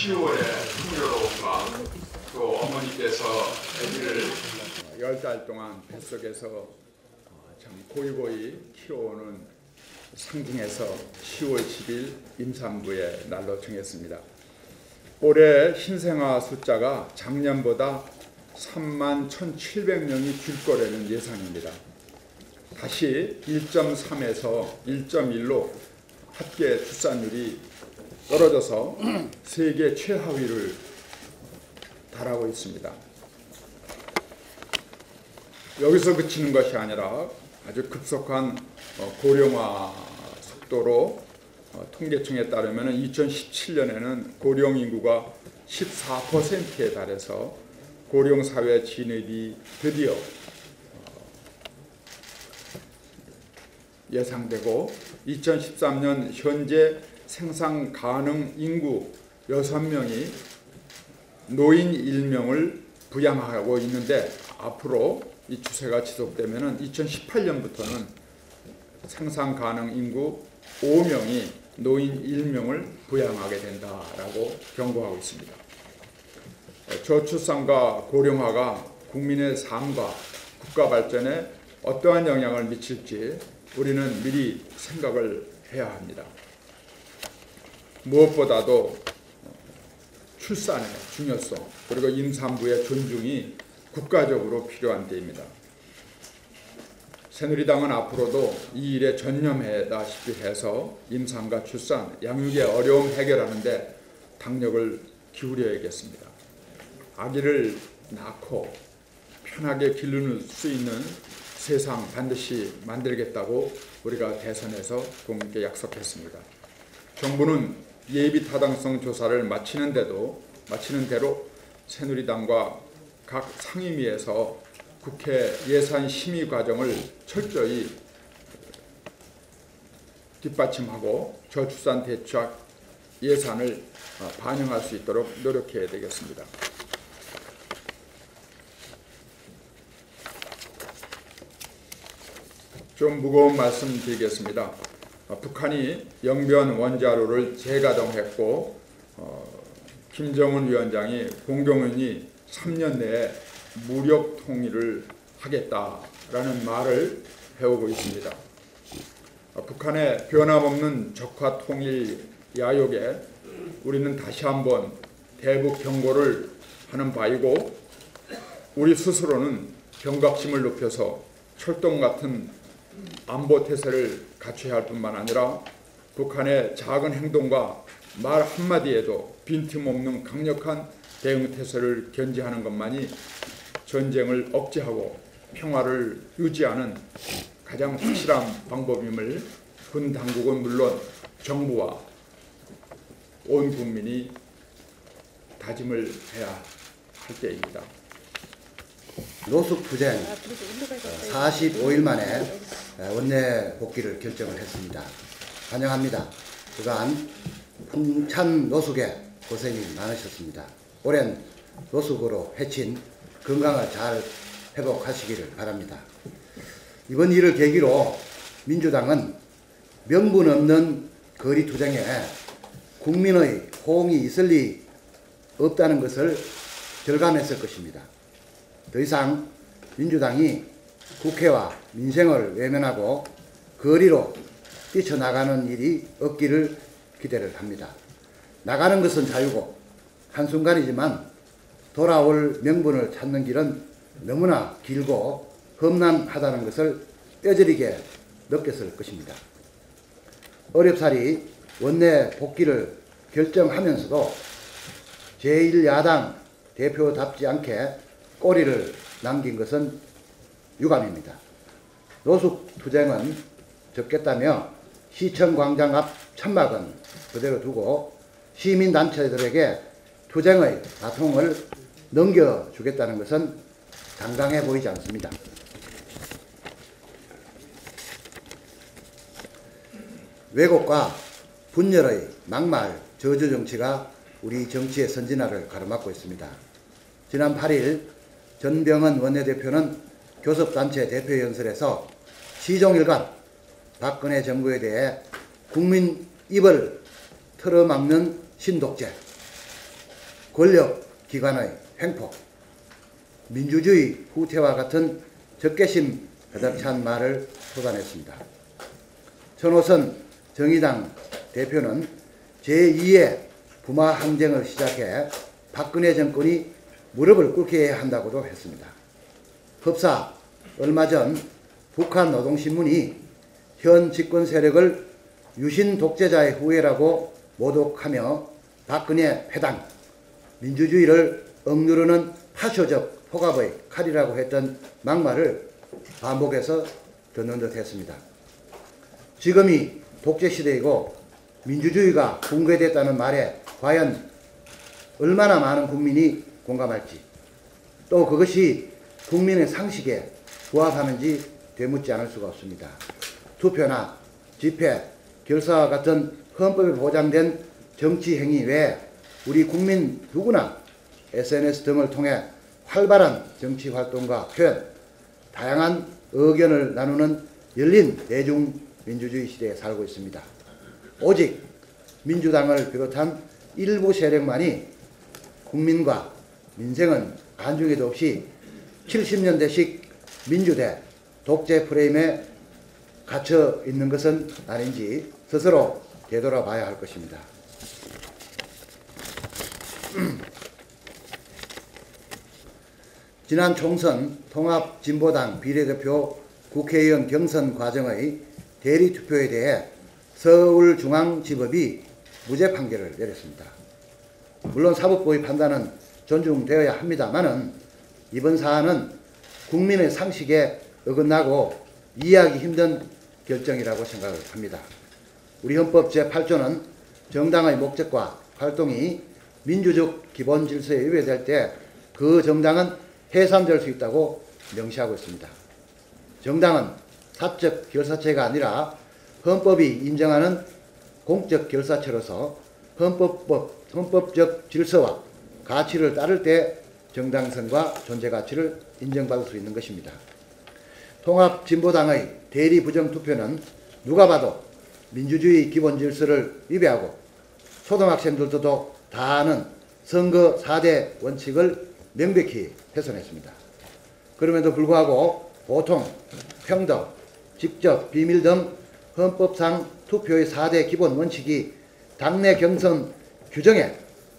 10월에 풍요로움과 또 어머니께서 아기를 10달 동안 뱃속에서 참 고이고이 키워오는 상징에서 10월 10일 임산부의 날로 정했습니다. 올해 신생아 숫자가 작년보다 31,700명이 줄 거라는 예상입니다. 다시 1.3에서 1.1로 합계 출산율이 떨어져서 세계 최하위를 달하고 있습니다. 여기서 그치는 것이 아니라 아주 급속한 고령화 속도로 통계청에 따르면 2017년에는 고령 인구가 14%에 달해서 고령사회 진입이 드디어 예상되고 2013년 현재 생산 가능 인구 6명이 노인 1명을 부양하고 있는데 앞으로 이 추세가 지속되면 2018년부터는 생산 가능 인구 5명이 노인 1명을 부양하게 된다라고 경고하고 있습니다. 저출산과 고령화가 국민의 삶과 국가 발전에 어떠한 영향을 미칠지 우리는 미리 생각을 해야 합니다. 무엇보다도 출산의 중요성 그리고 임산부의 존중이 국가적으로 필요한 때입니다. 새누리당은 앞으로도 이 일에 전념하다시피 해서 임산과 출산, 양육의 어려움 해결하는 데 당력을 기울여야겠습니다. 아기를 낳고 편하게 기르는 수 있는 세상 반드시 만들겠다고 우리가 대선에서 국민께 약속했습니다. 정부는 예비 타당성 조사를 마치는 대로 새누리당과 각 상임위에서 국회 예산 심의 과정을 철저히 뒷받침하고 저출산 대책 예산을 반영할 수 있도록 노력해야 되겠습니다. 좀 무거운 말씀 드리겠습니다. 북한이 영변 원자로를 재가동했고 김정은 위원장이 공동연히 3년 내에 무력 통일을 하겠다라는 말을 해오고 있습니다. 북한의 변함없는 적화 통일 야욕에 우리는 다시 한번 대북 경고를 하는 바이고 우리 스스로는 경각심을 높여서 철동 같은 안보 태세를 갖춰야 할 뿐만 아니라 북한의 작은 행동과 말 한마디에도 빈틈없는 강력한 대응 태세를 견지하는 것만이 전쟁을 억제하고 평화를 유지하는 가장 확실한 방법임을 군 당국은 물론 정부와 온 국민이 다짐을 해야 할 때입니다. 노숙투쟁 45일 만에 원내 복귀를 결정을 했습니다. 환영합니다. 그간 풍찬 노숙에 고생이 많으셨습니다. 오랜 노숙으로 해친 건강을 잘 회복하시기를 바랍니다. 이번 일을 계기로 민주당은 명분 없는 거리투쟁에 국민의 호응이 있을 리 없다는 것을 절감했을 것입니다. 더 이상 민주당이 국회와 민생을 외면하고 거리로 뛰쳐나가는 일이 없기를 기대를 합니다. 나가는 것은 자유고 한순간이지만 돌아올 명분을 찾는 길은 너무나 길고 험난하다는 것을 뼈저리게 느꼈을 것입니다. 어렵사리 원내 복귀를 결정하면서도 제1야당 대표답지 않게 꼬리를 남긴 것은 유감입니다. 노숙투쟁은 접겠다며 시청광장 앞 천막은 그대로 두고 시민단체들에게 투쟁의 바통을 넘겨주겠다는 것은 당당해 보이지 않습니다. 왜곡과 분열의 막말 저주 정치가 우리 정치의 선진화를 가로막고 있습니다. 지난 8일 전병헌 원내대표는 교섭단체 대표연설에서 시종일관 박근혜 정부에 대해 국민 입을 틀어막는 신독제, 권력기관의 횡포, 민주주의 후퇴와 같은 적개심 가득 찬 말을 쏟아냈습니다. 천호선 정의당 대표는 제2의 부마 항쟁을 시작해 박근혜 정권이 무릎을 꿇게 해야 한다고도 했습니다. 흡사 얼마 전 북한 노동신문이 현 집권 세력을 유신 독재자의 후예라고 모독하며 박근혜 회당, 민주주의를 억누르는 파쇼적 폭압의 칼이라고 했던 막말을 반복해서 듣는 듯 했습니다. 지금이 독재시대이고 민주주의가 붕괴됐다는 말에 과연 얼마나 많은 국민이 공감할지, 또 그것이 국민의 상식에 부합하는지 되묻지 않을 수가 없습니다. 투표나 집회, 결사와 같은 헌법에 보장된 정치 행위 외에 우리 국민 누구나 SNS 등을 통해 활발한 정치 활동과 표현, 다양한 의견을 나누는 열린 대중민주주의 시대에 살고 있습니다. 오직 민주당을 비롯한 일부 세력만이 국민과 민생은 안중에도 없이 70년대식 민주대 독재 프레임에 갇혀 있는 것은 아닌지 스스로 되돌아봐야 할 것입니다. 지난 총선 통합진보당 비례대표 국회의원 경선 과정의 대리투표에 대해 서울중앙지법이 무죄 판결을 내렸습니다. 물론 사법부의 판단은 존중되어야 합니다마는 이번 사안은 국민의 상식에 어긋나고 이해하기 힘든 결정이라고 생각을 합니다. 우리 헌법 제8조는 정당의 목적과 활동이 민주적 기본 질서에 위배될 때 그 정당은 해산될 수 있다고 명시하고 있습니다. 정당은 사적 결사체가 아니라 헌법이 인정하는 공적 결사체로서 헌법적 질서와 가치를 따를 때 정당성과 존재 가치를 인정받을 수 있는 것입니다. 통합진보당의 대리 부정투표는 누가 봐도 민주주의 기본 질서를 위배하고 초등학생들도 다 아는 선거 4대 원칙을 명백히 훼손했습니다. 그럼에도 불구하고 보통, 평등, 직접, 비밀 등 헌법상 투표의 4대 기본 원칙이 당내 경선 규정에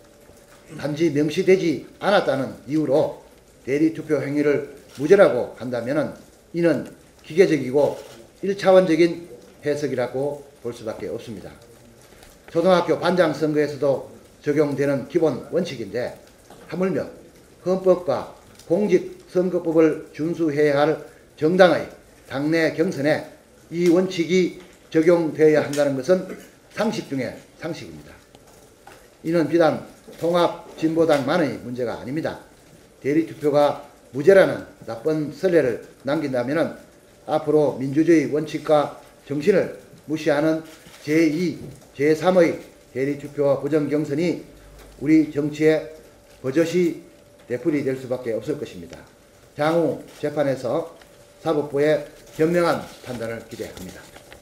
단지 명시되지 않았다는 이유로 대리투표 행위를 무죄라고 한다면 이는 기계적이고 1차원적인 해석이라고 볼 수밖에 없습니다. 초등학교 반장 선거에서도 적용되는 기본 원칙인데 하물며 헌법과 공직선거법을 준수해야 할 정당의 당내 경선에 이 원칙이 적용되어야 한다는 것은 상식 중에 상식입니다. 이는 비단 통합진보당만의 문제가 아닙니다. 대리투표가 무죄라는 나쁜 선례를 남긴다면 앞으로 민주주의 원칙과 정신을 무시하는 제2, 제3의 대리투표와 부정경선이 우리 정치에 버젓이 되풀이될 수밖에 없을 것입니다. 향후 재판에서 사법부의 현명한 판단을 기대합니다.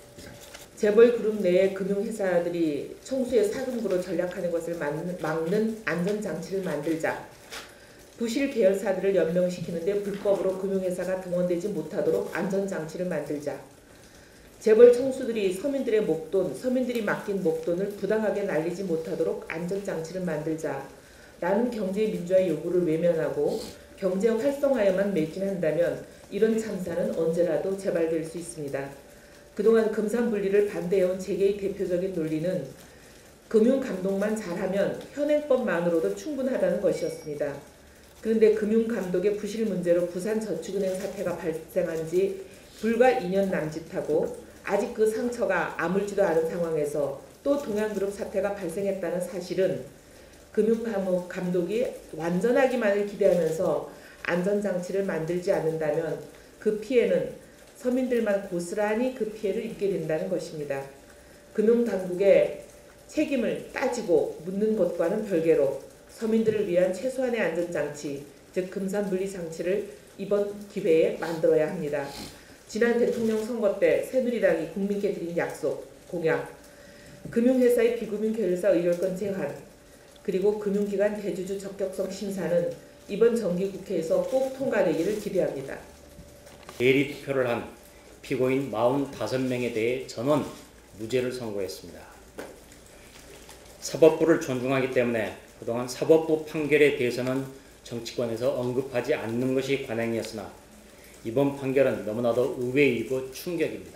재벌 그룹 내의 금융회사들이 총수의 사금으로 전략하는 것을 막는 안전장치를 만들자. 부실 계열사들을 연명시키는데 불법으로 금융회사가 동원되지 못하도록 안전장치를 만들자. 재벌 총수들이 서민들의 목돈, 서민들이 맡긴 목돈을 부당하게 날리지 못하도록 안전장치를 만들자. 라는 경제민주화의 요구를 외면하고 경제 활성화에만 매진한다면 이런 참사는 언제라도 재발될 수 있습니다. 그동안 금산분리를 반대해온 재계의 대표적인 논리는 금융감독만 잘하면 현행법만으로도 충분하다는 것이었습니다. 그런데 금융감독의 부실 문제로 부산저축은행 사태가 발생한 지 불과 2년 남짓하고 아직 그 상처가 아물지도 않은 상황에서 또 동양그룹 사태가 발생했다는 사실은 금융감독이 완전하기만을 기대하면서 안전장치를 만들지 않는다면 그 피해는 서민들만 고스란히 그 피해를 입게 된다는 것입니다. 금융당국의 책임을 따지고 묻는 것과는 별개로 서민들을 위한 최소한의 안전장치, 즉 금산분리장치를 이번 기회에 만들어야 합니다. 지난 대통령 선거 때 새누리당이 국민께 드린 약속, 공약, 금융회사의 비금융 계열사 의결권 제한, 그리고 금융기관 대주주 적격성 심사는 이번 정기국회에서 꼭 통과되기를 기대합니다. 대리 투표를 한 피고인 45명에 대해 전원 무죄를 선고했습니다. 사법부를 존중하기 때문에 그동안 사법부 판결에 대해서는 정치권에서 언급하지 않는 것이 관행이었으나 이번 판결은 너무나도 의외이고 충격입니다.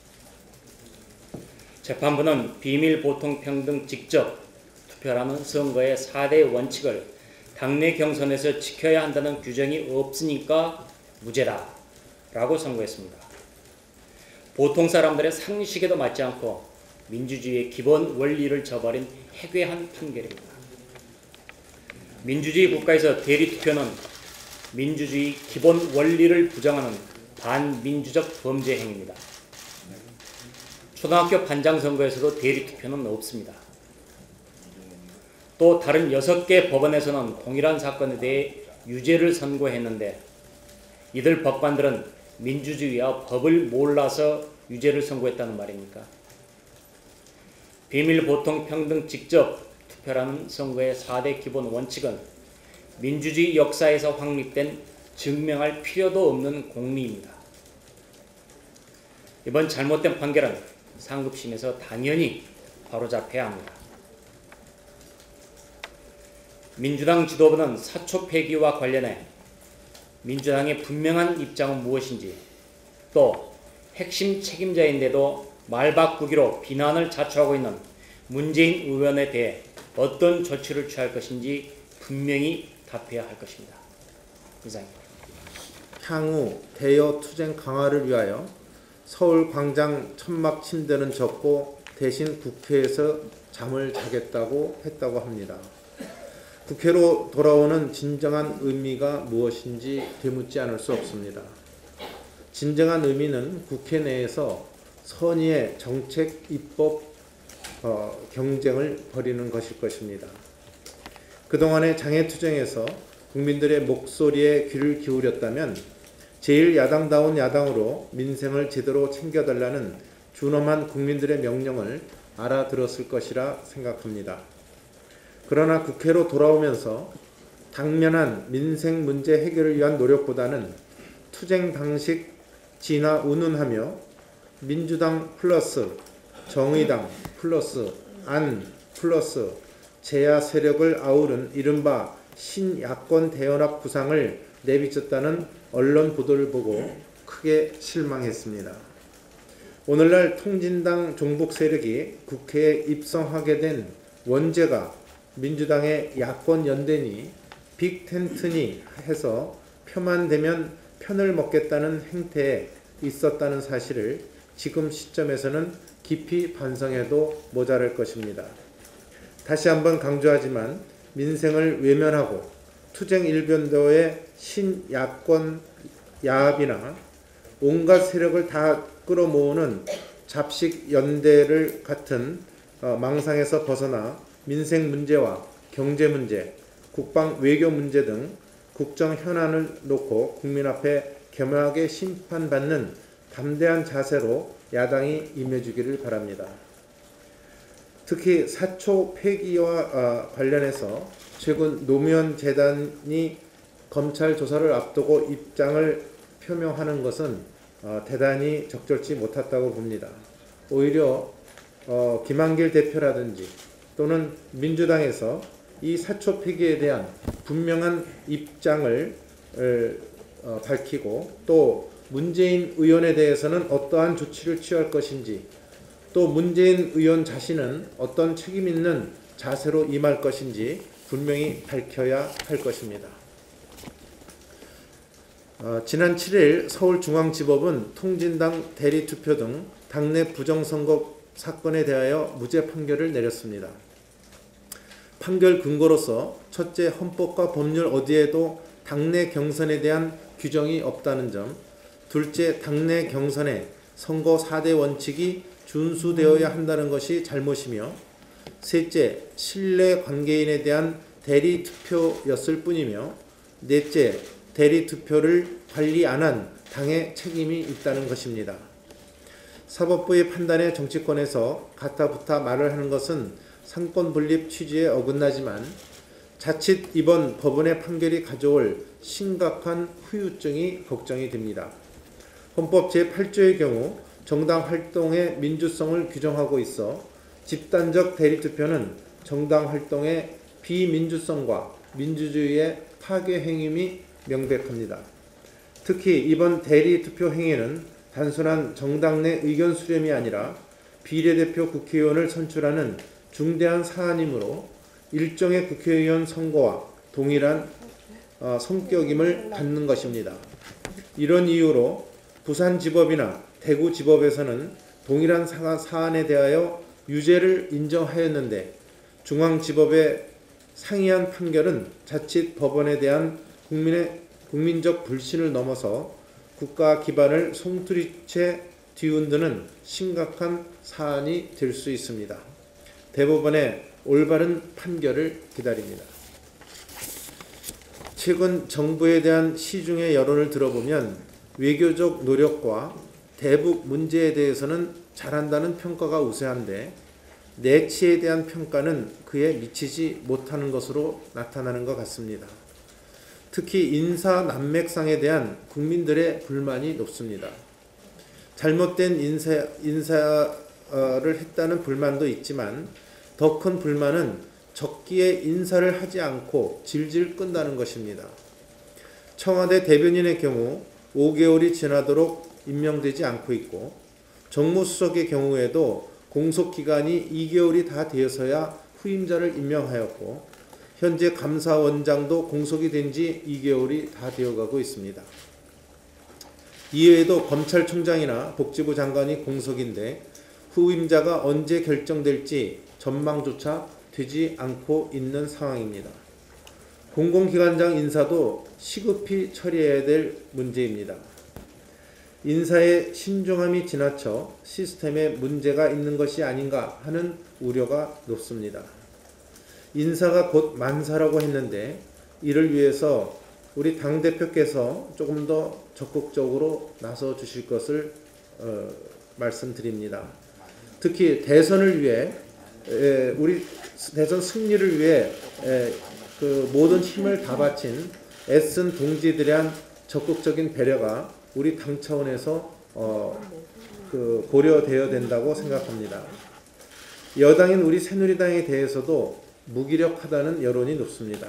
재판부는 비밀, 보통, 평등, 직접 투표라는 선거의 4대 원칙을 당내 경선에서 지켜야 한다는 규정이 없으니까 무죄다 라고 선고했습니다. 보통 사람들의 상식에도 맞지 않고 민주주의의 기본 원리를 저버린 해괴한 판결입니다. 민주주의 국가에서 대리투표는 민주주의 기본 원리를 부정하는 반민주적 범죄 행위입니다. 초등학교 반장 선거에서도 대리투표는 없습니다. 또 다른 6개 법원에서는 동일한 사건에 대해 유죄를 선고했는데 이들 법관들은 민주주의와 법을 몰라서 유죄를 선고했다는 말입니까? 비밀, 보통, 평등, 직접 투표라는 선거의 4대 기본 원칙은 민주주의 역사에서 확립된 증명할 필요도 없는 공리입니다. 이번 잘못된 판결은 상급심에서 당연히 바로잡혀야 합니다. 민주당 지도부는 사초 폐기와 관련해 민주당의 분명한 입장은 무엇인지, 또 핵심 책임자인데도 말 바꾸기로 비난을 자초하고 있는 문재인 의원에 대해 어떤 조치를 취할 것인지 분명히 답해야 할 것입니다. 이상입니다. 향후 대여 투쟁 강화를 위하여 서울 광장 천막 침대는 졌고 대신 국회에서 잠을 자겠다고 했다고 합니다. 국회로 돌아오는 진정한 의미가 무엇인지 되묻지 않을 수 없습니다. 진정한 의미는 국회 내에서 선의의 정책, 입법, 경쟁을 벌이는 것일 것입니다. 그동안의 장애투쟁에서 국민들의 목소리에 귀를 기울였다면 제1야당다운 야당으로 민생을 제대로 챙겨달라는 준엄한 국민들의 명령을 알아들었을 것이라 생각합니다. 그러나 국회로 돌아오면서 당면한 민생 문제 해결을 위한 노력보다는 투쟁 방식 진화 운운하며 민주당 플러스 정의당 플러스 안 플러스 제야 세력을 아우른 이른바 신야권 대연합 구상을 내비쳤다는 언론 보도를 보고 크게 실망했습니다. 오늘날 통진당 종북 세력이 국회에 입성하게 된 원죄가 민주당의 야권 연대니 빅텐트니 해서 표만 되면 편을 먹겠다는 행태에 있었다는 사실을 지금 시점에서는 깊이 반성해도 모자랄 것입니다. 다시 한번 강조하지만 민생을 외면하고 투쟁 일변도의 신야권 야합이나 온갖 세력을 다 끌어모으는 잡식 연대를 같은 망상에서 벗어나 민생 문제와 경제 문제, 국방 외교 문제 등 국정 현안을 놓고 국민 앞에 겸허하게 심판받는 담대한 자세로 야당이 임해주기를 바랍니다. 특히 사초 폐기와 관련해서 최근 노무현 재단이 검찰 조사를 앞두고 입장을 표명하는 것은 대단히 적절치 못했다고 봅니다. 오히려 김한길 대표라든지 또는 민주당에서 이 사초 폐기에 대한 분명한 입장을 밝히고 또 문재인 의원에 대해서는 어떠한 조치를 취할 것인지 또 문재인 의원 자신은 어떤 책임 있는 자세로 임할 것인지 분명히 밝혀야 할 것입니다. 지난 7일 서울중앙지법은 통진당 대리투표 등 당내 부정선거 사건에 대하여 무죄 판결을 내렸습니다. 판결 근거로서 첫째, 헌법과 법률 어디에도 당내 경선에 대한 규정이 없다는 점, 둘째, 당내 경선에 선거 4대 원칙이 준수되어야 한다는 것이 잘못이며, 셋째, 신뢰 관계인에 대한 대리투표였을 뿐이며, 넷째, 대리투표를 관리 안 한 당의 책임이 있다는 것입니다. 사법부의 판단에 정치권에서 가타부타 말을 하는 것은 상권 분립 취지에 어긋나지만 자칫 이번 법원의 판결이 가져올 심각한 후유증이 걱정이 됩니다. 헌법 제8조의 경우 정당 활동의 민주성을 규정하고 있어 집단적 대리투표는 정당 활동의 비민주성과 민주주의의 파괴 행위임이 명백합니다. 특히 이번 대리투표 행위는 단순한 정당 내 의견 수렴이 아니라 비례대표 국회의원을 선출하는 중대한 사안이므로 일종의 국회의원 선거와 동일한 성격임을 갖는 것입니다. 이런 이유로 부산지법이나 대구지법에서는 동일한 사안에 대하여 유죄를 인정하였는데 중앙지법의 상이한 판결은 자칫 법원에 대한 국민적 불신을 넘어서 국가 기반을 송두리째 뒤흔드는 심각한 사안이 될 수 있습니다. 대법원의 올바른 판결을 기다립니다. 최근 정부에 대한 시중의 여론을 들어보면 외교적 노력과 대북 문제에 대해서는 잘한다는 평가가 우세한데 내치에 대한 평가는 그에 미치지 못하는 것으로 나타나는 것 같습니다. 특히 인사 난맥상에 대한 국민들의 불만이 높습니다. 잘못된 인사를 했다는 불만도 있지만 더 큰 불만은 적기에 인사를 하지 않고 질질 끈다는 것입니다. 청와대 대변인의 경우 5개월이 지나도록 임명되지 않고 있고 정무수석의 경우에도 공석기간이 2개월이 다 되어서야 후임자를 임명하였고 현재 감사원장도 공석이 된 지 2개월이 다 되어가고 있습니다. 이외에도 검찰총장이나 복지부 장관이 공석인데 후임자가 언제 결정될지 전망조차 되지 않고 있는 상황입니다. 공공기관장 인사도 시급히 처리해야 될 문제입니다. 인사의 신중함이 지나쳐 시스템에 문제가 있는 것이 아닌가 하는 우려가 높습니다. 인사가 곧 만사라고 했는데 이를 위해서 우리 당대표께서 조금 더 적극적으로 나서 주실 것을 말씀드립니다. 특히 대선을 위해 우리 대선 승리를 위해 그 모든 힘을 다 바친 애쓴 동지들에 대한 적극적인 배려가 우리 당 차원에서 고려되어야 된다고 생각합니다. 여당인 우리 새누리당에 대해서도 무기력하다는 여론이 높습니다.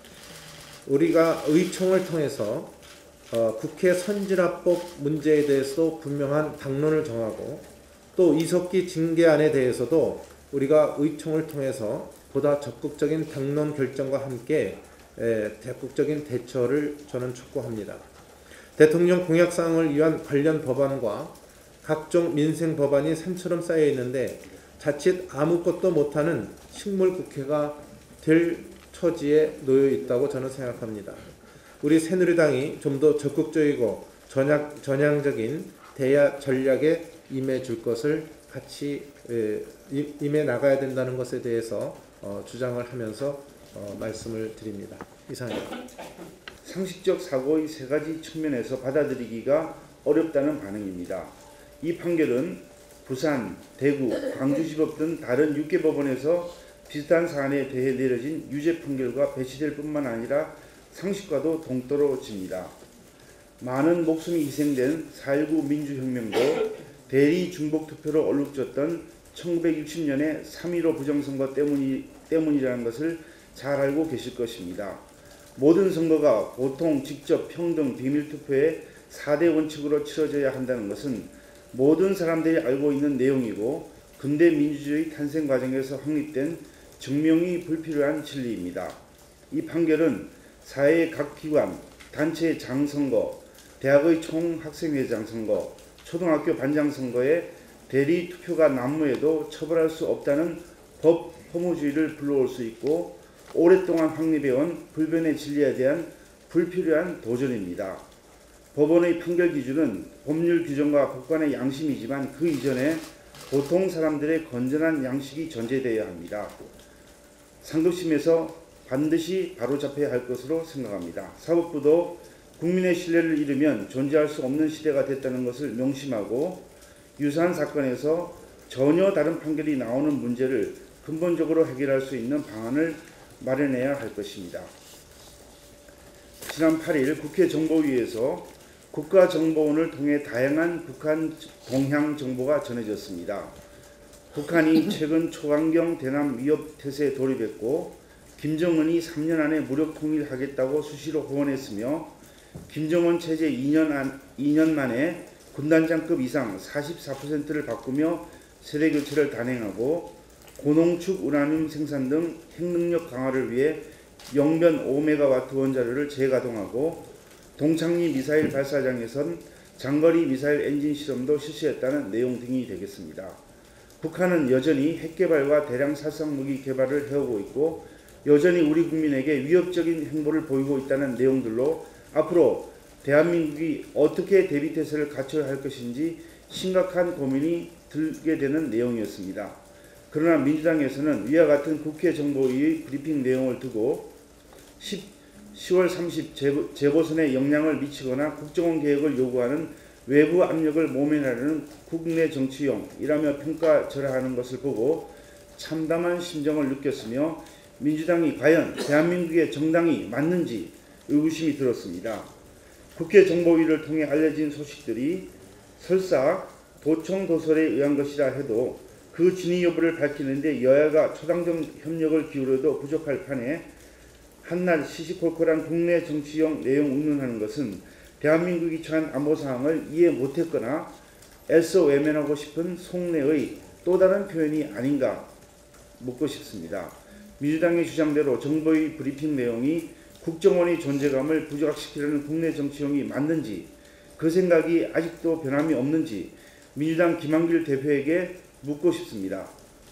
우리가 의총을 통해서 국회 선진화법 문제에 대해서도 분명한 당론을 정하고 또 이석기 징계안에 대해서도 우리가 의총을 통해서 보다 적극적인 당론 결정과 함께 적극적인 대처를 저는 촉구합니다. 대통령 공약사항을 위한 관련 법안과 각종 민생 법안이 산처럼 쌓여 있는데 자칫 아무것도 못하는 식물국회가 될 처지에 놓여 있다고 저는 생각합니다. 우리 새누리당이 좀 더 적극적이고 전향적인 대야 전략에 임해 줄 것을 같이 임해 나가야 된다는 것에 대해서 주장을 하면서 말씀을 드립니다. 이상입니다. 상식적 사고의 세 가지 측면에서 받아들이기가 어렵다는 반응입니다. 이 판결은 부산, 대구, 광주지법 등 다른 6개 법원에서 비슷한 사안에 대해 내려진 유죄 판결과 배치될 뿐만 아니라 상식과도 동떨어집니다. 많은 목숨이 희생된 4.19 민주혁명도 대리 중복투표로 얼룩졌던 1960년의 3.15 부정선거 때문이라는 것을 잘 알고 계실 것입니다. 모든 선거가 보통, 직접, 평등, 비밀투표의 4대 원칙으로 치러져야 한다는 것은 모든 사람들이 알고 있는 내용이고 근대 민주주의 탄생 과정에서 확립된 증명이 불필요한 진리입니다. 이 판결은 사회의 각 기관, 단체의 장선거, 대학의 총학생회장 선거, 초등학교 반장 선거에 대리 투표가 난무해도 처벌할 수 없다는 법 허무주의를 불러올 수 있고 오랫동안 확립해온 불변의 진리에 대한 불필요한 도전입니다. 법원의 판결 기준은 법률 규정과 법관의 양심이지만 그 이전에 보통 사람들의 건전한 양식이 전제되어야 합니다. 상급심에서 반드시 바로잡혀야 할 것으로 생각합니다. 사법부도 국민의 신뢰를 잃으면 존재할 수 없는 시대가 됐다는 것을 명심하고 유사한 사건에서 전혀 다른 판결이 나오는 문제를 근본적으로 해결할 수 있는 방안을 마련해야 할 것입니다. 지난 8일 국회 정보위에서 국가정보원을 통해 다양한 북한 동향 정보가 전해졌습니다. 북한이 최근 초강경 대남 위협 태세에 돌입했고 김정은이 3년 안에 무력 통일하겠다고 수시로 호언했으며 김정은 체제 2년 만에 군단장급 이상 44%를 바꾸며 세대교체를 단행하고 고농축 우라늄 생산 등 핵능력 강화를 위해 영변 5메가와트 원자로를 재가동하고 동창리 미사일 발사장에선 장거리 미사일 엔진 실험도 실시했다는 내용 등이 되겠습니다. 북한은 여전히 핵개발과 대량 살상무기 개발을 해오고 있고 여전히 우리 국민에게 위협적인 행보를 보이고 있다는 내용들로 앞으로 대한민국이 어떻게 대비태세를 갖춰야 할 것인지 심각한 고민이 들게 되는 내용이었습니다. 그러나 민주당에서는 위와 같은 국회 정보위의 브리핑 내용을 두고 10월 30 재보선에 영향을 미치거나 국정원 개혁을 요구하는 외부 압력을 모면하려는 국내 정치용이라며 평가절하하는 것을 보고 참담한 심정을 느꼈으며 민주당이 과연 대한민국의 정당이 맞는지 의구심이 들었습니다. 국회 정보위를 통해 알려진 소식들이 설사 도청도설에 의한 것이라 해도 그 진위 여부를 밝히는데 여야가 초당적 협력을 기울여도 부족할 판에 한낱 시시콜콜한 국내 정치용 내용 운운하는 것은 대한민국이 처한 안보 상황을 이해 못했거나 애써 외면하고 싶은 속내의 또 다른 표현이 아닌가 묻고 싶습니다. 민주당의 주장대로 정보의 브리핑 내용이 국정원의 존재감을 부각시키려는 국내 정치용이 맞는지 그 생각이 아직도 변함이 없는지 민주당 김한길 대표에게 묻고 싶습니다.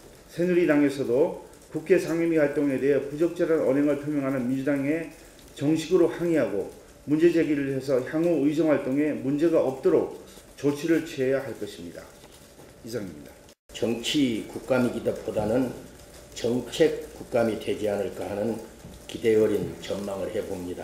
새누리당에서도 국회 상임위 활동에 대해 부적절한 언행을 표명하는 민주당에 정식으로 항의하고 문제 제기를 해서 향후 의정활동에 문제가 없도록 조치를 취해야 할 것입니다. 이상입니다. 정치 국감이기보다는 정책 국감이 되지 않을까 하는 기대 어린 전망을 해봅니다.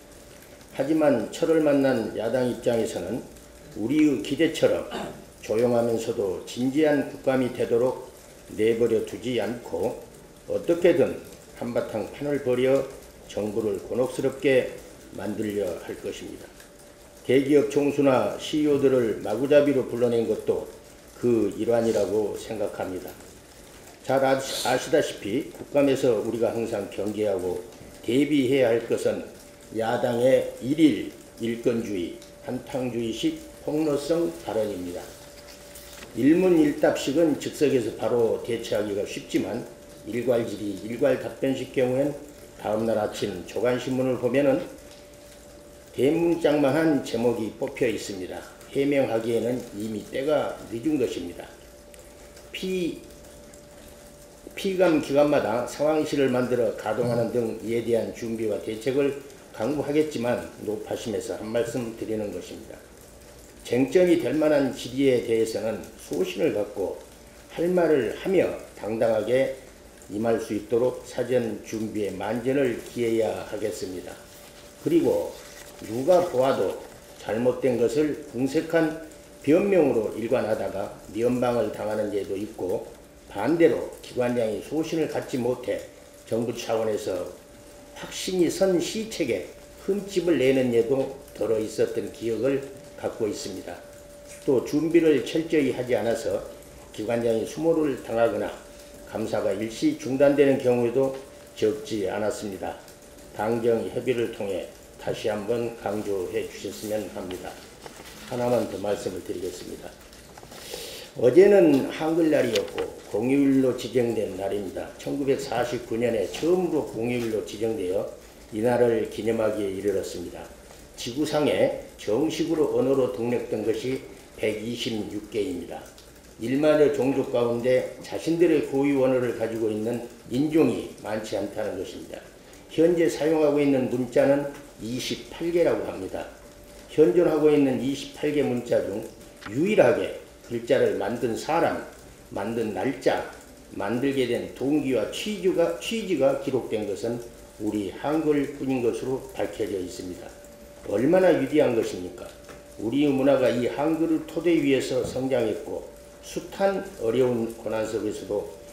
하지만 철을 만난 야당 입장에서는 우리의 기대처럼 조용하면서도 진지한 국감이 되도록 내버려 두지 않고 어떻게든 한바탕 판을 벌여 정부를 곤혹스럽게 만들려 할 것입니다. 대기업 총수나 CEO들을 마구잡이로 불러낸 것도 그 일환이라고 생각합니다. 잘 아시다시피 국감에서 우리가 항상 경계하고 대비해야 할 것은 야당의 일일 일건주의, 한탕주의식 폭로성 발언입니다. 일문일답식은 즉석에서 바로 대처하기가 쉽지만 일괄질의 일괄 답변식 경우엔 다음날 아침 조간신문을 보면은 대문짝만한 제목이 뽑혀 있습니다. 해명하기에는 이미 때가 늦은 것입니다. 피감 기관마다 상황실을 만들어 가동하는 등 이에 대한 준비와 대책을 강구하겠지만 높아심에서 한 말씀 드리는 것입니다. 쟁점이 될 만한 질의에 대해서는 소신을 갖고 할 말을 하며 당당하게 임할 수 있도록 사전 준비에 만전을 기해야 하겠습니다. 그리고 누가 보아도 잘못된 것을 궁색한 변명으로 일관하다가 미연방을 당하는 예도 있고 반대로 기관장이 소신을 갖지 못해 정부 차원에서 확신이 선 시책에 흠집을 내는 예도 덜어 있었던 기억을 갖고 있습니다. 또 준비를 철저히 하지 않아서 기관장이 수모를 당하거나 감사가 일시 중단되는 경우에도 적지 않았습니다. 당정 협의를 통해 다시 한번 강조해 주셨으면 합니다. 하나만 더 말씀을 드리겠습니다. 어제는 한글날이었고 공휴일로 지정된 날입니다. 1949년에 처음으로 공휴일로 지정되어 이날을 기념하기에 이르렀습니다. 지구상에 정식으로 언어로 등록된 것이 126개입니다. 1만여 종족 가운데 자신들의 고유 언어를 가지고 있는 인종이 많지 않다는 것입니다. 현재 사용하고 있는 문자는 28개라고 합니다. 현존하고 있는 28개 문자 중 유일하게 글자를 만든 사람, 만든 날짜, 만들게 된 동기와 취지가 기록된 것은 우리 한글뿐인 것으로 밝혀져 있습니다. 얼마나 위대한 것입니까? 우리 문화가 이 한글을 토대 위에서 성장했고 숱한 어려운 고난 속에서도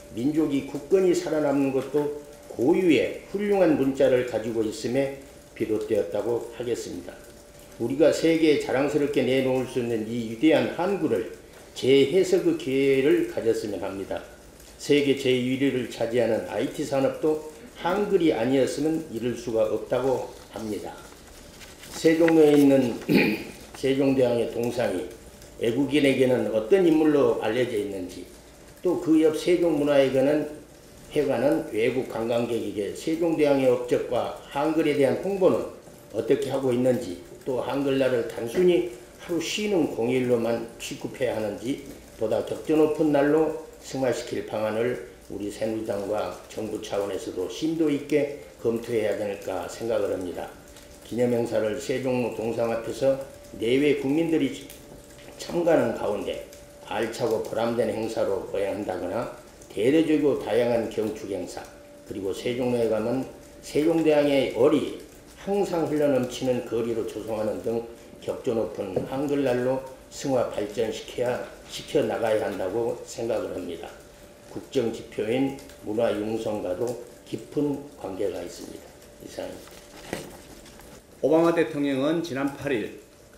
민족이 굳건히 살아남는 것도 고유의 훌륭한 문자를 가지고 있음에 비롯되었다고 하겠습니다. 우리가 세계에 자랑스럽게 내놓을 수 있는 이 위대한 한글을 재해석의 기회를 가졌으면 합니다. 세계 제1위를 차지하는 IT 산업도 한글이 아니었으면 이룰 수가 없다고 합니다. 세종로에 있는 세종대왕의 동상이 애국인에게는 어떤 인물로 알려져 있는지, 또 그 옆 세종문화회관은 외국 관광객에게 세종대왕의 업적과 한글에 대한 홍보는 어떻게 하고 있는지, 또 한글날을 단순히 하루 쉬는 공휴일로만 취급해야 하는지 보다 격전 높은 날로 승화시킬 방안을 우리 새누리당과 정부 차원에서도 심도 있게 검토해야 되니까 생각을 합니다. 기념행사를 세종로 동상 앞에서 내외 국민들이 참가하는 가운데 알차고 보람된 행사로 거행한다거나 대대적이고 다양한 경축행사, 그리고 세종로에 가면 세종대왕의 얼이 항상 흘러넘치는 거리로 조성하는 등 격조 높은 한글날로 승화 발전시켜 나가야 한다고 생각을 합니다. 국정지표인 문화융성과도 깊은 관계가 있습니다. 이상입니다. 오바마 대통령은 지난 8일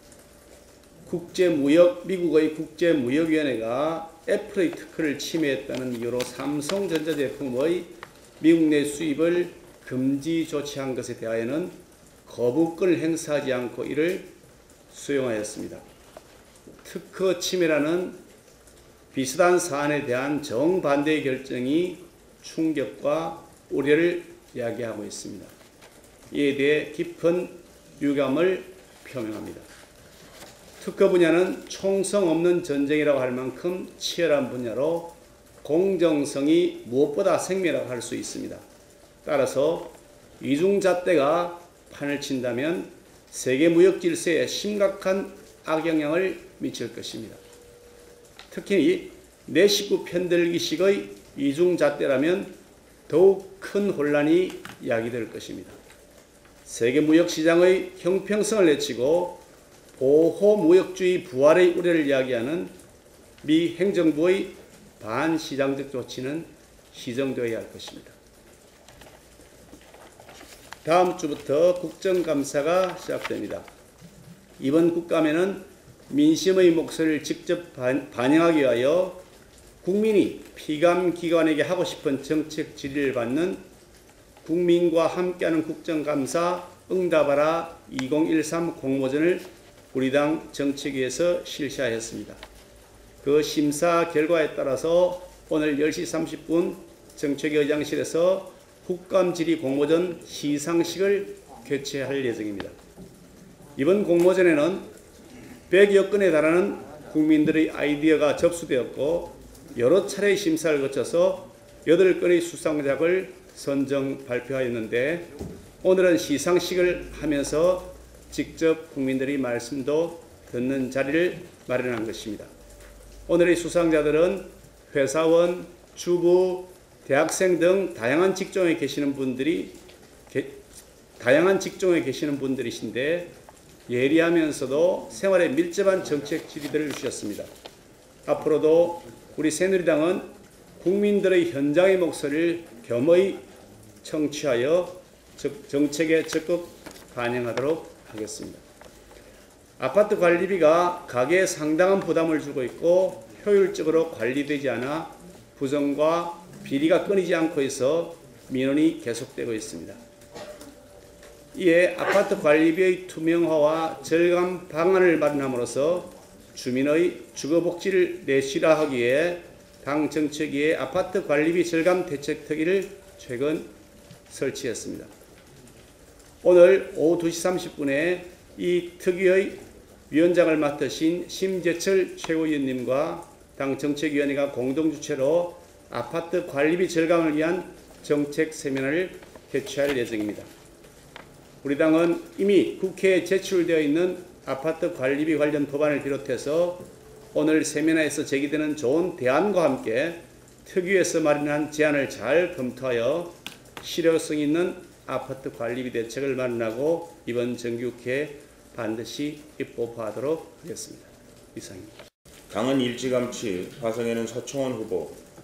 미국의 국제무역위원회가 애플의 특허를 침해했다는 이유로 삼성전자 제품의 미국 내 수입을 금지 조치한 것에 대하여는 거부권을 행사하지 않고 이를 수용하였습니다. 특허 침해라는 비슷한 사안에 대한 정반대의 결정이 충격과 우려를 야기하고 있습니다. 이에 대해 깊은 유감을 표명합니다. 특허 분야는 총성 없는 전쟁이라고 할 만큼 치열한 분야로 공정성이 무엇보다 생명이라고 할 수 있습니다. 따라서 이중잣대가 판을 친다면 세계 무역 질서에 심각한 악영향을 미칠 것입니다. 특히 내 식구 편들기식의 이중잣대라면 더욱 큰 혼란이 야기될 것입니다. 세계 무역 시장의 형평성을 내치고 보호무역주의 부활의 우려를 이야기하는 미 행정부의 반시장적 조치는 시정되어야 할 것입니다. 다음 주부터 국정감사가 시작됩니다. 이번 국감에는 민심의 목소리를 직접 반영하기 위하여 국민이 피감기관에게 하고 싶은 정책 질의를 받는 국민과 함께하는 국정감사 응답하라 2013 공모전을 우리 당 정책위에서 실시하였습니다. 그 심사 결과에 따라서 오늘 10시 30분 정책위 의장실에서 국감질의 공모전 시상식을 개최할 예정입니다. 이번 공모전에는 100여 건에 달하는 국민들의 아이디어가 접수되었고 여러 차례의 심사를 거쳐서 8건의 수상작을 선정 발표하였는데 오늘은 시상식을 하면서 직접 국민들의 말씀도 듣는 자리를 마련한 것입니다. 오늘의 수상자들은 회사원, 주부, 대학생 등 다양한 직종에 계시는 분들이신데 예리하면서도 생활에 밀접한 정책 질의들을 주셨습니다. 앞으로도 우리 새누리당은 국민들의 현장의 목소리를 겸허히 청취하여 정책에 적극 반영하도록 하겠습니다. 아파트 관리비가 가계에 상당한 부담을 주고 있고 효율적으로 관리되지 않아 부정과 비리가 끊이지 않고 있어 민원이 계속되고 있습니다. 이에 아파트 관리비의 투명화와 절감 방안을 마련함으로써 주민의 주거복지를 내실화하기 위해 당 정책위에 아파트 관리비 절감 대책특위를 최근 설치했습니다. 오늘 오후 2시 30분에 이 특위의 위원장을 맡으신 심재철 최고위원님과 당 정책위원회가 공동주최로 아파트 관리비 절감을 위한 정책 세미나를 개최할 예정입니다. 우리 당은 이미 국회에 제출되어 있는 아파트 관리비 관련 법안을 비롯해서 오늘 세미나에서 제기되는 좋은 대안과 함께 특위에서 마련한 제안을 잘 검토하여 실효성 있는 아파트 관리비 대책을 마련하고 이번 정기국회에 반드시 입법화하도록 하겠습니다. 이상입니다. 당은 일찌감치 화성에는 서청원 후보,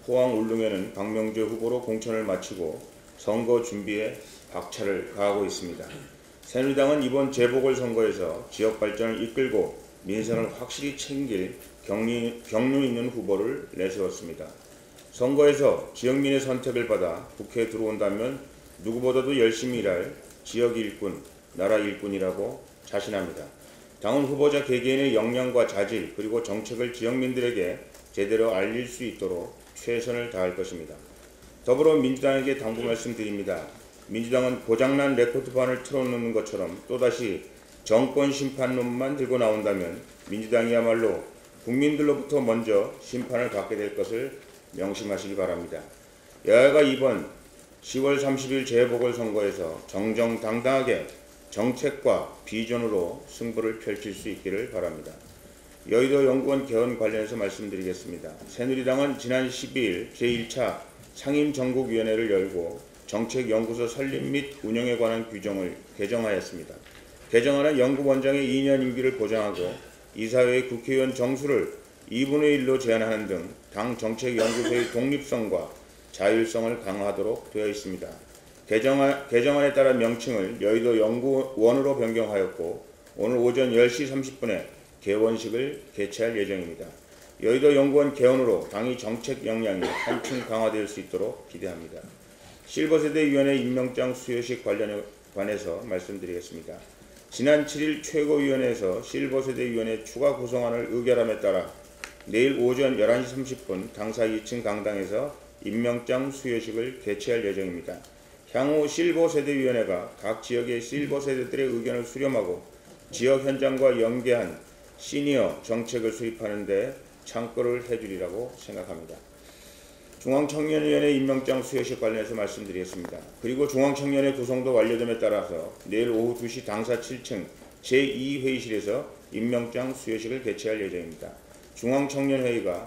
포항 울릉에는 박명재 후보로 공천을 마치고 선거 준비에 박차를 가하고 있습니다. 새누리당은 이번 재보궐선거에서 지역 발전을 이끌고 민생을 확실히 챙길 경륜 있는 후보를 내세웠습니다. 선거에서 지역민의 선택을 받아 국회에 들어온다면 누구보다도 열심히 일할 지역 일꾼, 나라 일꾼이라고 자신합니다. 당은 후보자 개개인의 역량과 자질 그리고 정책을 지역민들에게 제대로 알릴 수 있도록 최선을 다할 것입니다. 더불어 민주당에게 당부 말씀드립니다. 민주당은 고장난 레코드판을 틀어놓는 것처럼 또다시 정권 심판론만 들고 나온다면 민주당이야말로 국민들로부터 먼저 심판을 받게 될 것을 명심하시기 바랍니다. 여야가 이번 10월 30일 재보궐선거에서 정정당당하게 정책과 비전으로 승부를 펼칠 수 있기를 바랍니다. 여의도 연구원 개헌 관련해서 말씀드리겠습니다. 새누리당은 지난 12일 제1차 상임정국위원회를 열고 정책연구소 설립 및 운영에 관한 규정을 개정하였습니다. 개정안은 연구원장의 2년 임기를 보장하고 이사회의 국회의원 정수를 2분의 1로 제한하는 등 당 정책연구소의 독립성과 자율성을 강화하도록 되어 있습니다. 개정안에 따라 명칭을 여의도 연구원으로 변경하였고 오늘 오전 10시 30분에 개원식을 개최할 예정입니다. 여의도 연구원 개원으로 당의 정책 역량이 한층 강화될 수 있도록 기대합니다. 실버세대위원회 임명장 수여식 관해서 말씀드리겠습니다. 지난 7일 최고위원회에서 실버세대위원회 추가 구성안을 의결함에 따라 내일 오전 11시 30분 당사 2층 강당에서 임명장 수여식을 개최할 예정입니다. 향후 실버세대위원회가 각 지역의 실버세대들의 의견을 수렴하고 지역 현장과 연계한 시니어 정책을 수립하는 데 참고를 해주리라고 생각합니다. 중앙청년위원회 임명장 수여식 관련해서 말씀드리겠습니다. 그리고 중앙청년회 구성도 완료됨에 따라서 내일 오후 2시 당사 7층 제2회의실에서 임명장 수여식을 개최할 예정입니다. 중앙청년회의가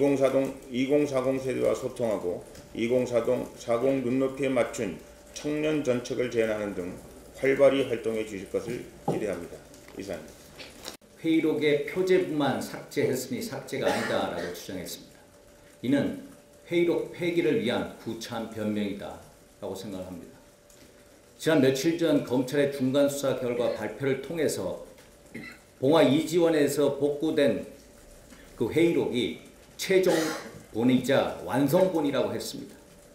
2040 세대와 소통하고 2040 눈높이에 맞춘 청년 정책을 제안하는 등 활발히 활동해 주실 것을 기대합니다. 이상입니다. 회의록의 표제부만 삭제했으니 삭제가 아니다라고 주장했습니다. 이는 회의록 폐기를 위한 구차한 변명이다라고 생각을 합니다. 지난 며칠 전 검찰의 중간수사 결과 발표를 통해서 봉화 이지원에서 복구된 그 회의록이 최종본이자 완성본이라고 했습니다.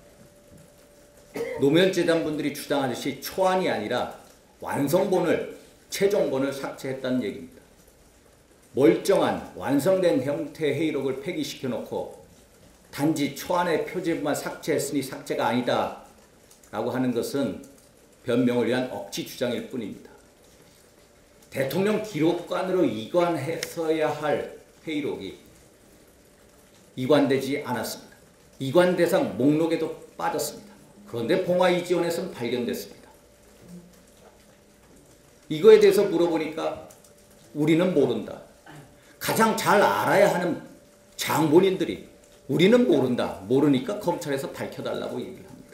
노무현재단분들이 주장하듯이 초안이 아니라 완성본을, 최종본을 삭제했다는 얘기입니다. 멀쩡한 완성된 형태의 회의록을 폐기시켜놓고 단지 초안의 표제부만 삭제했으니 삭제가 아니다 라고 하는 것은 변명을 위한 억지 주장일 뿐입니다. 대통령 기록관으로 이관했어야 할 회의록이 이관되지 않았습니다. 이관 대상 목록에도 빠졌습니다. 그런데 봉화 이지원에서는 발견됐습니다. 이거에 대해서 물어보니까 우리는 모른다. 가장 잘 알아야 하는 장본인들이 우리는 모른다. 모르니까 검찰에서 밝혀달라고 얘기를 합니다.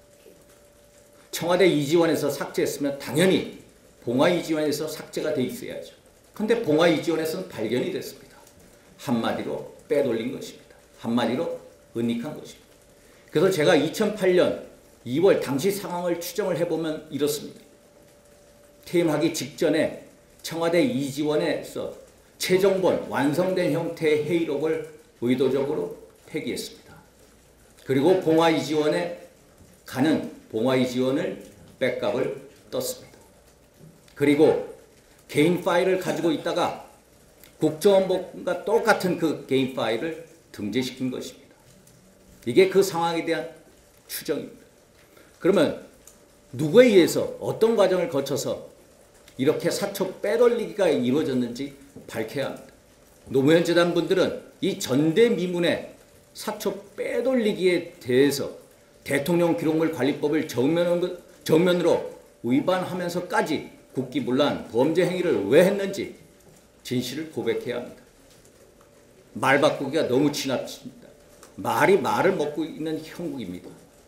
청와대 이지원에서 삭제했으면 당연히 봉화 이지원에서 삭제가 돼 있어야죠. 그런데 봉화 이지원에서는 발견이 됐습니다. 한마디로 빼돌린 것입니다. 한마디로 은닉한 것입니다. 그래서 제가 2008년 2월 당시 상황을 추정을 해보면 이렇습니다. 퇴임하기 직전에 청와대 이지원에서 최종본 완성된 형태의 회의록을 의도적으로 폐기했습니다. 그리고 봉화 이지원에 가는 봉화 이지원을 백업을 떴습니다. 그리고 개인 파일을 가지고 있다가 국정원본과 똑같은 그 개인 파일을 등재시킨 것입니다. 이게 그 상황에 대한 추정입니다. 그러면 누구에 의해서 어떤 과정을 거쳐서 이렇게 사초 빼돌리기가 이루어졌는지 밝혀야 합니다. 노무현 재단 분들은 이 전대미문의 사초 빼돌리기에 대해서 대통령 기록물 관리법을 정면으로 위반하면서까지 국기문란 범죄 행위를 왜 했는지 진실을 고백해야 합니다. 말 바꾸기가 너무 지나칩니다. 말이 말을 먹고 있는 형국입니다.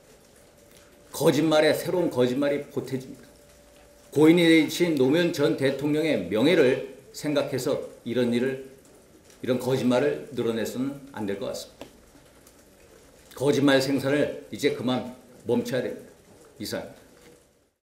거짓말에 새로운 거짓말이 보태집니다. 고인이 되신 노무현 전 대통령의 명예를 생각해서 이런 거짓말을 늘어내서는 안 될 것 같습니다. 거짓말 생산을 이제 그만 멈춰야 됩니다. 이상.